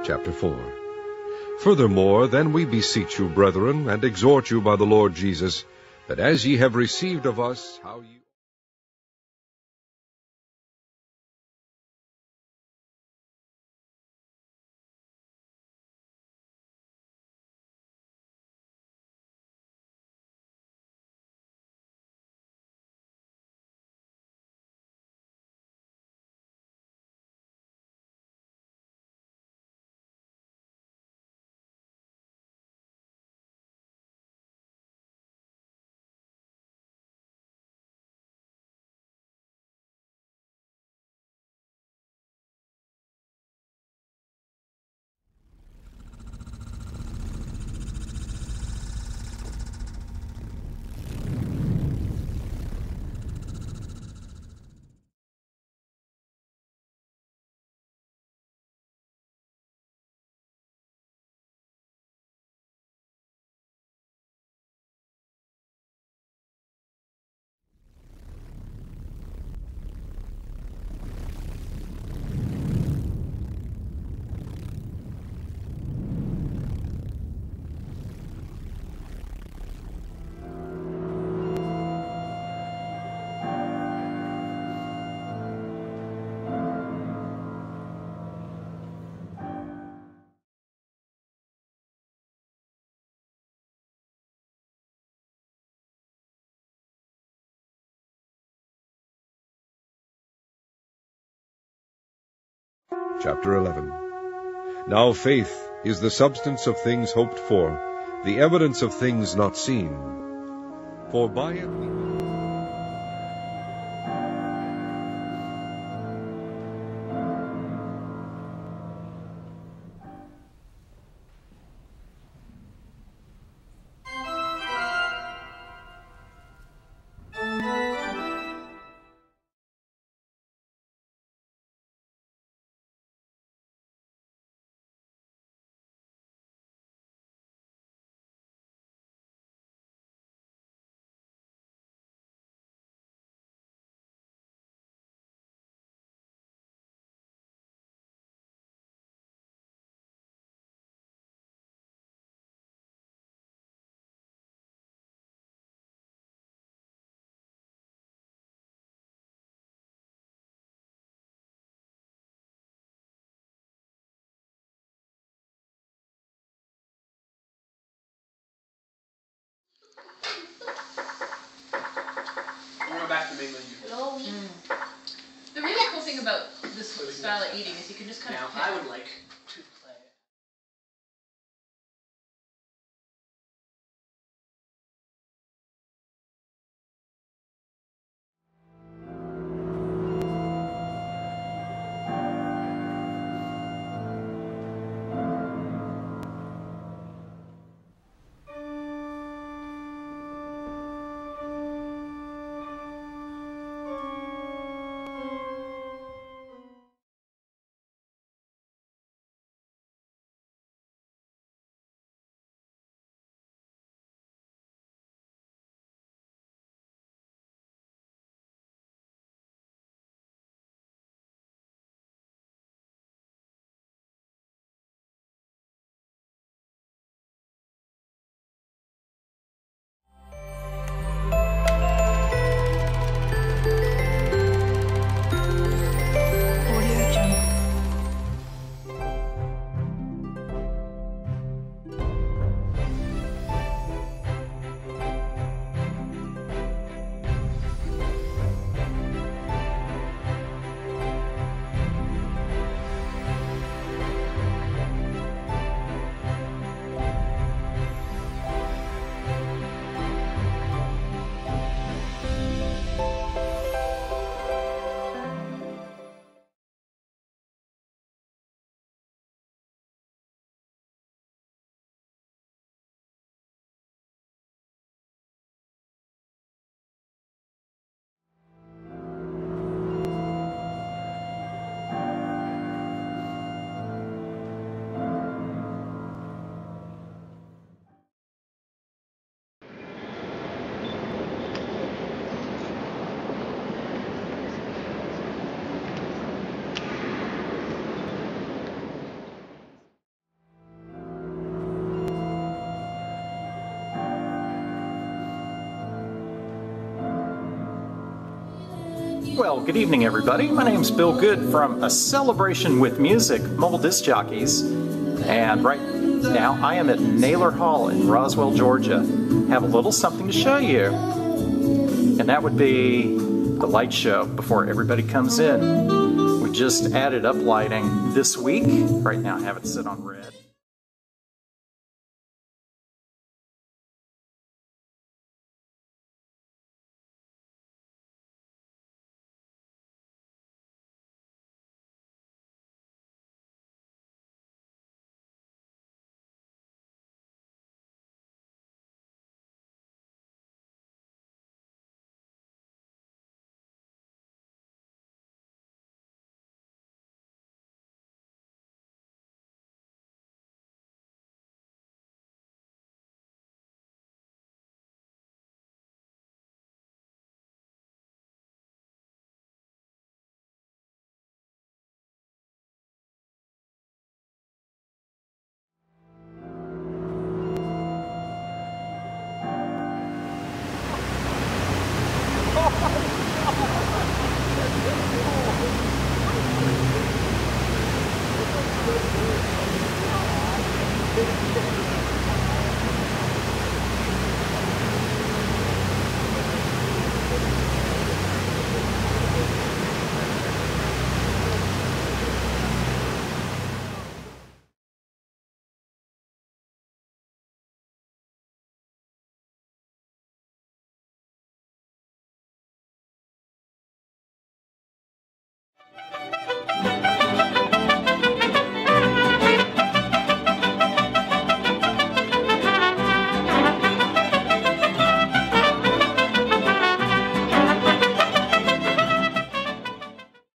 Chapter 4. Furthermore, then we beseech you, brethren, and exhort you by the Lord Jesus, that as ye have received of us how ye... Chapter 11. Now faith is the substance of things hoped for, the evidence of things not seen. For by it we... We're going back to mainland Europe. The really cool thing about this style of eating is you can just kind of... Now, I would like Well, good evening, everybody. My name's Bill Good from A Celebration with Music, Mobile Disc Jockeys. And right now, I am at Naylor Hall in Roswell, Georgia. Have a little something to show you. And that would be the light show before everybody comes in. We just added up lighting this week. Right now, I have it set on red.